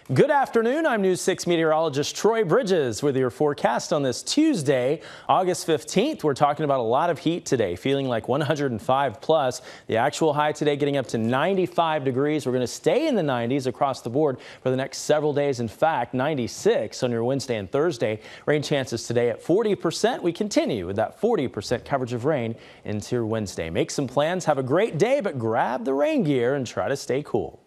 Good afternoon. I'm News 6 meteorologist Troy Bridges with your forecast on this Tuesday, August 15th. We're talking about a lot of heat today, feeling like 105 plus. The actual high today getting up to 95 degrees. We're going to stay in the 90s across the board for the next several days. In fact, 96 on your Wednesday and Thursday. Rain chances today at 40%. We continue with that 40% coverage of rain into your Wednesday. Make some plans. Have a great day, but grab the rain gear and try to stay cool.